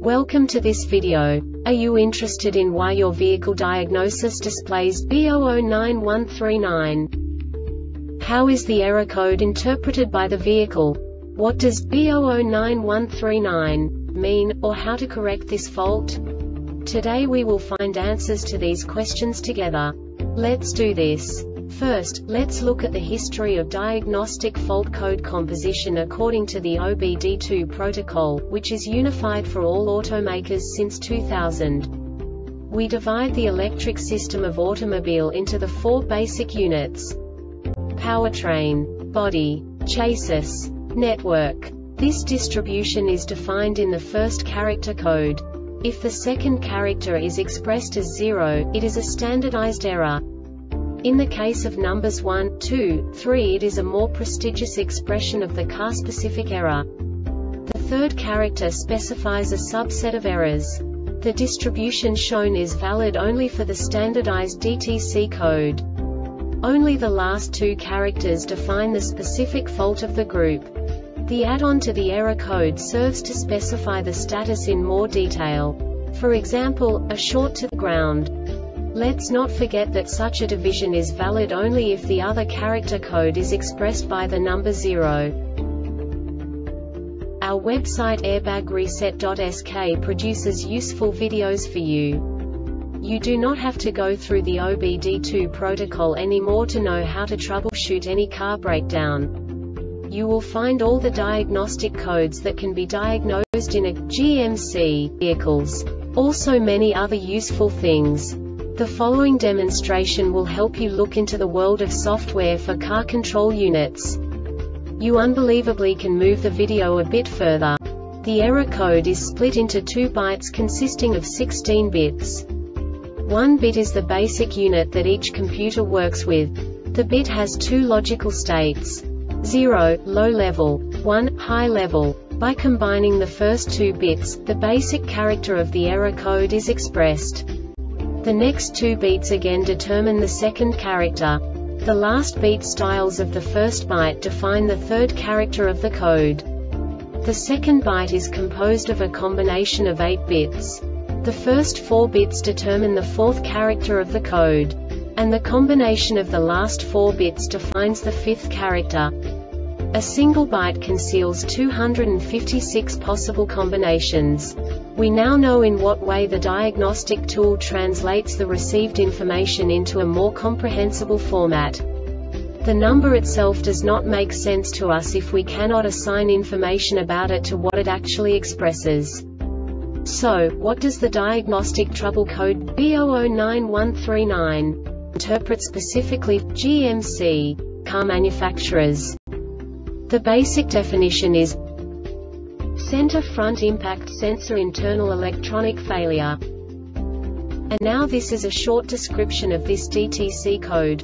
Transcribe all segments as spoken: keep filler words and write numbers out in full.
Welcome to this video. Are you interested in why your vehicle diagnosis displays B zero zero nine one three nine? How is the error code interpreted by the vehicle? What does B zero zero nine one three nine mean, or how to correct this fault? Today we will find answers to these questions together. Let's do this. First, let's look at the history of diagnostic fault code composition according to the O B D two protocol, which is unified for all automakers since two thousand. We divide the electric system of automobile into the four basic units: powertrain, body, chassis, network. This distribution is defined in the first character code. If the second character is expressed as zero, it is a standardized error. In the case of numbers one, two, three, it is a more prestigious expression of the car-specific error. The third character specifies a subset of errors. The distribution shown is valid only for the standardized D T C code. Only the last two characters define the specific fault of the group. The add-on to the error code serves to specify the status in more detail. For example, a short to the ground. Let's not forget that such a division is valid only if the other character code is expressed by the number zero. Our website airbag reset dot S K produces useful videos for you. You do not have to go through the O B D two protocol anymore to know how to troubleshoot any car breakdown. You will find all the diagnostic codes that can be diagnosed in a G M C vehicles. Also many other useful things. The following demonstration will help you look into the world of software for car control units. You unbelievably can move the video a bit further. The error code is split into two bytes consisting of sixteen bits. One bit is the basic unit that each computer works with. The bit has two logical states: zero, low level, one, high level. By combining the first two bits, the basic character of the error code is expressed. The next two beats again determine the second character. The last beat styles of the first byte define the third character of the code. The second byte is composed of a combination of eight bits. The first four bits determine the fourth character of the code. And the combination of the last four bits defines the fifth character. A single byte conceals two hundred fifty-six possible combinations. We now know in what way the diagnostic tool translates the received information into a more comprehensible format. The number itself does not make sense to us if we cannot assign information about it to what it actually expresses. So, what does the diagnostic trouble code B zero zero nine one three nine interpret specifically for G M C car manufacturers? The basic definition is center front impact sensor internal electronic failure. And now this is a short description of this D T C code.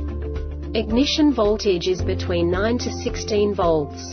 Ignition voltage is between nine to sixteen volts.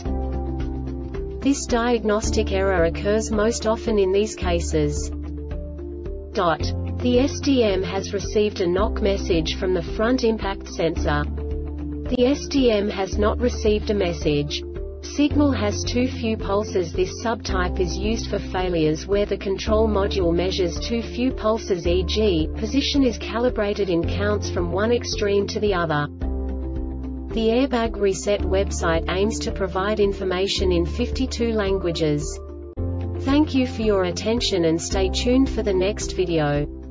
This diagnostic error occurs most often in these cases. Dot. The S D M has received a knock message from the front impact sensor. The S D M has not received a message. Signal has too few pulses. This subtype is used for failures where the control module measures too few pulses, for example, position is calibrated in counts from one extreme to the other. The Airbag Reset website aims to provide information in fifty-two languages. Thank you for your attention and stay tuned for the next video.